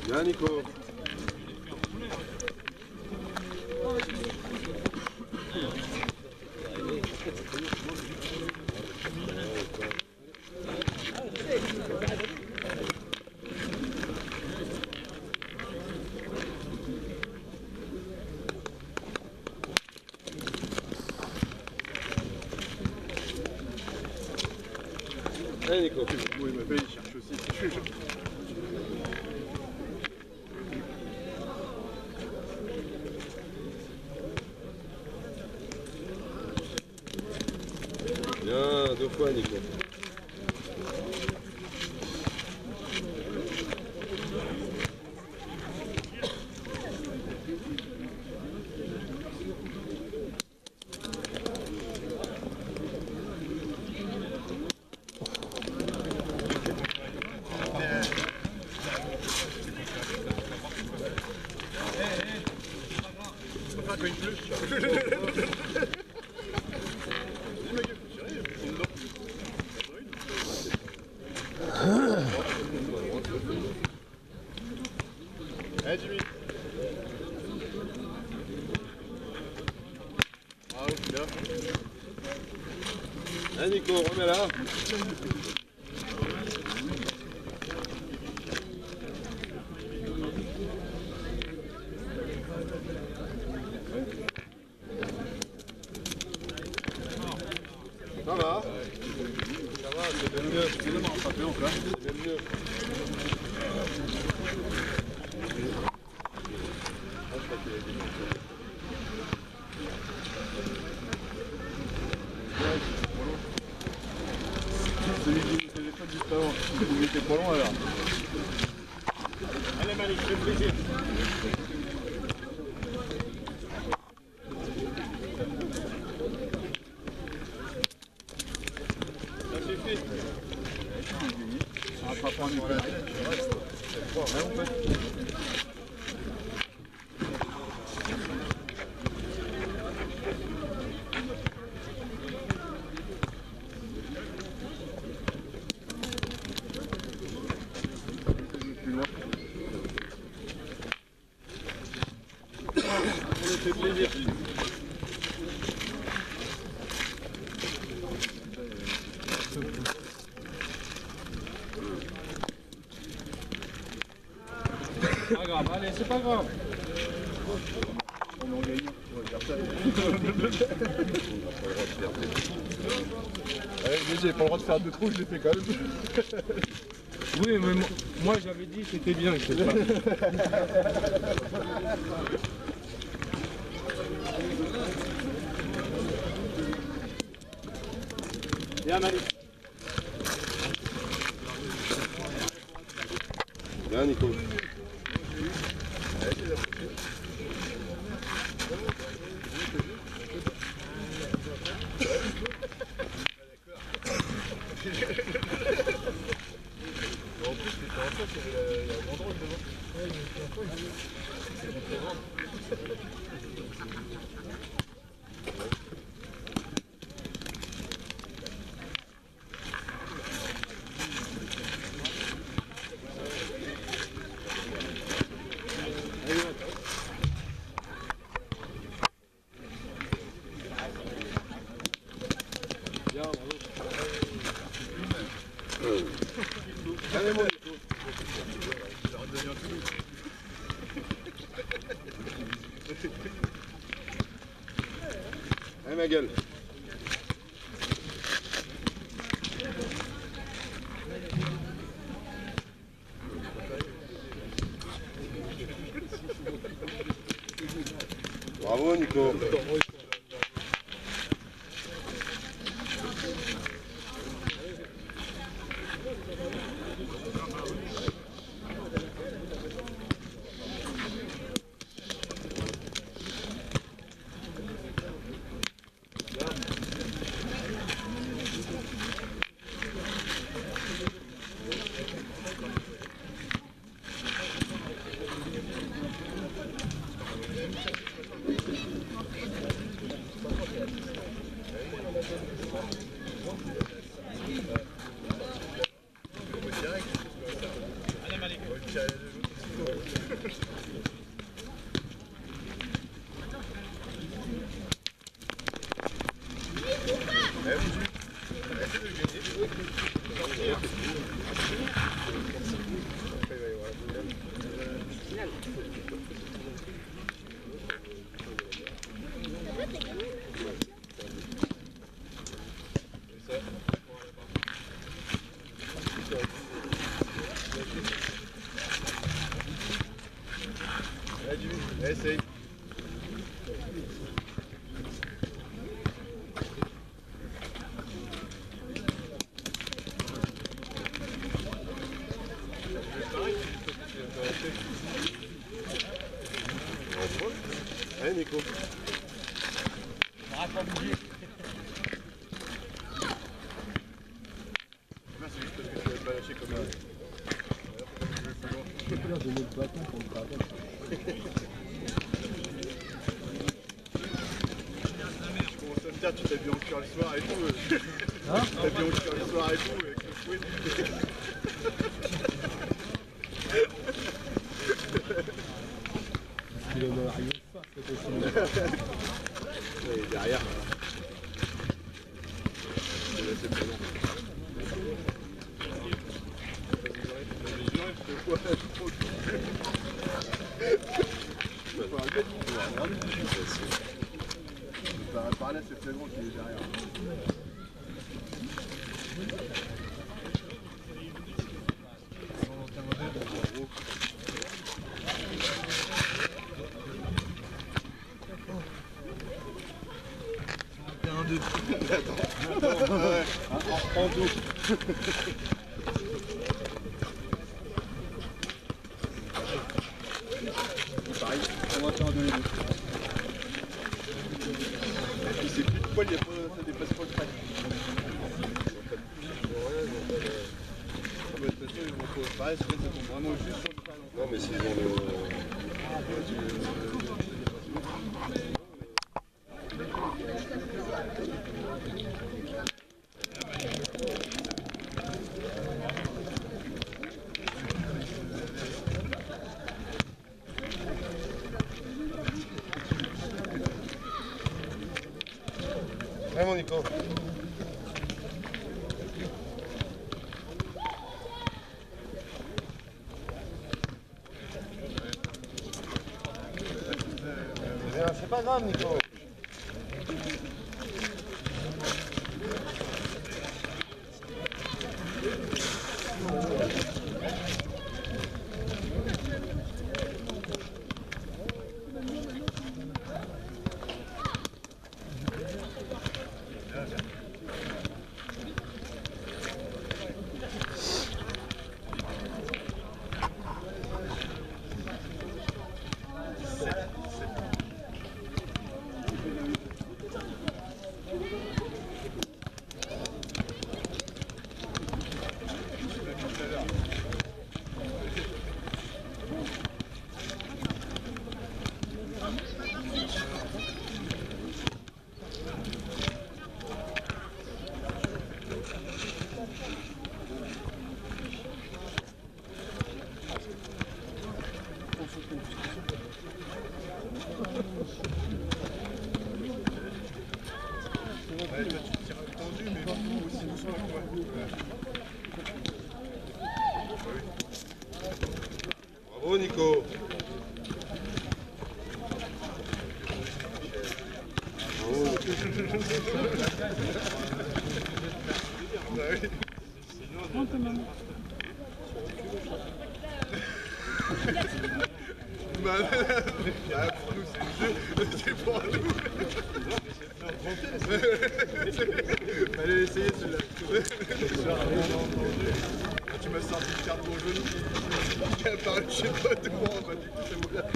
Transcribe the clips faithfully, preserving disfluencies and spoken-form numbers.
Bien Nico. Allez Nico. Bon, il m'appelle, il cherche aussi. Bien, deux fois Nico. Quand il pleut. Allez Jimmy. Bravo, bien. Allez Nico, remets là. Ça va. Ça va, c'est bien mieux. C'est bien rattrapé encore. C'est bien mieux. Celui qui nous faisait pas juste avant. Il était pas loin alors. Allez Malik, fais plaisir. Ça suffit. On rattrape en école. C'est fort, hein, en fait. On le fait plaisir. Pas grave, allez, c'est pas grave. On en gagne, on va faire ça. Ouais, mais j'ai pas le droit de faire deux trous, je l'ai fait quand même. Oui, mais moi, moi j'avais dit c'était bien, je sais pas. Bien Malik. Bien Nico. En plus, c'était en face, il y avait un endroit devant. Ouais, il y Bien, bravo. Allez mon Nico. Ça va devenir tout doux. Allez ma gueule. Bravo Nico. Allez Malik. Essaye. Allez Nico. Merci, juste parce que tu vas pas lâcher comme ça. Je peux leur donner le bâton pour me faire. Je commence à me dire, tu t'habilles en cuir le soir et tout. Hein? Tu t'habilles en cuir le soir et tout, avec le fouet. Il en a rien de ça, c'est possible. Il est derrière. C'est pas long. Par là, c'est très grand qui est derrière. Un, deux. Attends, ouais. En dos. Pareil, on va faire un deux et deux. Et puis c'est plus de poil, ça dépasse pas le track. De toute façon, ils vont pas pareil, ça tombe vraiment juste sur le track. Non, mais s'ils ont le. Vraiment Nico. C'est pas grave Nico. Ouais, toi, tu tires tendu, mais aussi doucement que moi. Bravo Nico. Bravo. Bah oui. Bah, pour nous c'est le jeu, c'est pour nous. Allez, essayez celui-là. Tu m'as sorti une carte pour le genou qui est apparu, je sais pas de quoi, on va dire que c'est moi.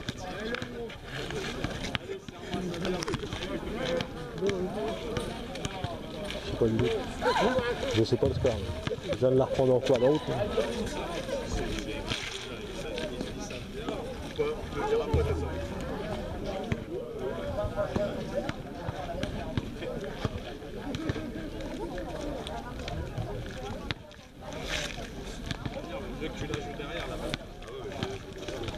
C'est quoi le but? Je sais pas le score. Je viens de la reprendre en quoi l'autre. Toi, tu ne diras pas de ça. Tu la joues derrière là-bas.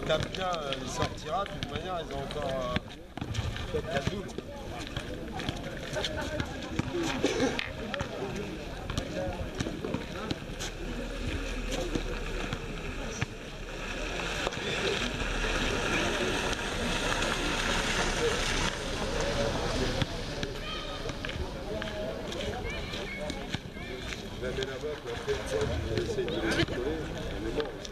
tapent bien, euh, il sortira. De toute manière, ils ont encore euh, quatre doubles. La mets là-bas, puis après, tu vois, tu essayes de les décoller, on est mort.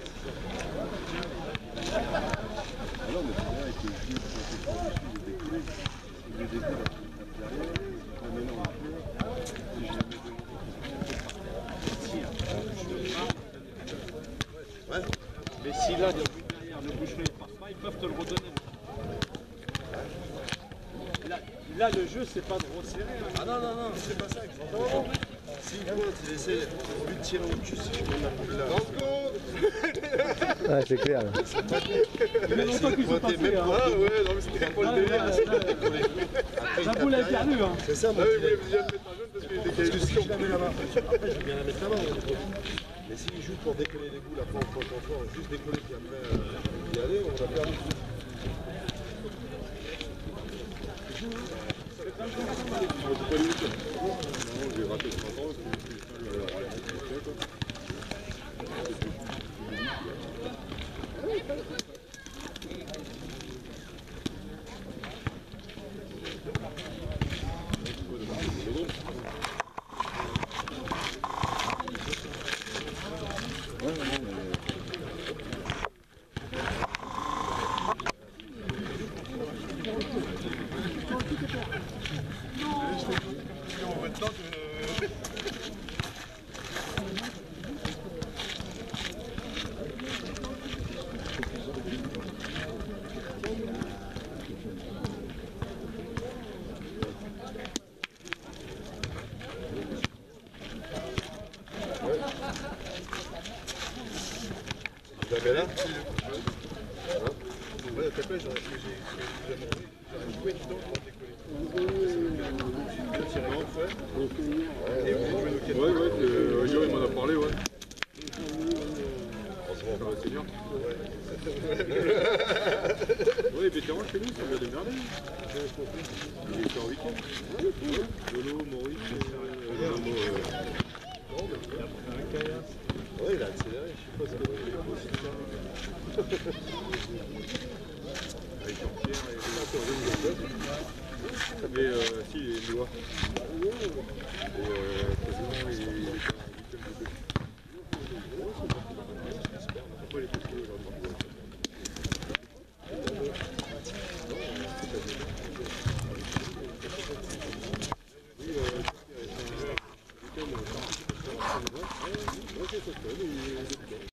Ah non, mais c'est bien avec le jus, quand tu prends dessus, il est décollé. Il est décollé, il tape derrière. Ah, mais non, si je les mets devant. Ouais. Mais si là, derrière, le bouchelet ne passe pas, ils peuvent te le redonner. Là, là le jeu, c'est pas de resserrer. Hein. Ah non, non, non, c'est pas ça exactement. S'il pointe, il essaie de lui tirer au-dessus, si je mets la boule là. Ouais, c'est clair. Là. Il y a longtemps qu'ils sont passés. Hein. Ah ouais, non mais c'était pas le délire. La boule est perdue. Hein. C'est ça, mon Ah oui, petit. il voulait déjà le mettre un jaune parce qu'il était Parce que si qualifié. je la mets là-bas, après je vais bien la mettre là-bas, on est pas. Mais s'il joue pour décoller les boules, après on prend ton fort, juste décoller puis après euh, y aller, on a perdu. Non, j'ai raté ce matin, Maintenant que... Vous l'avez là? Ouais, t'as pas, j'ai joué dedans pour décoller. Et vous jouez nos quatre. ouais, ouais, euh, Yo il m'en a parlé, ouais. Ça va, c'est bien. Ouais, les vétérans chez nous, ça va démerder. Ils étaient en week-end. Lolo, Maurice, euh, Namo, euh, Ouais, il a accéléré, je sais pas ce que il est aussi bien. avec Jean-Pierre et mais euh, si, les Lois. Et euh, quasiment, il il était en week-end de deux. Après, les petits, aujourd'hui. Oui, euh, week-end, euh, ouais, c'est ça, il est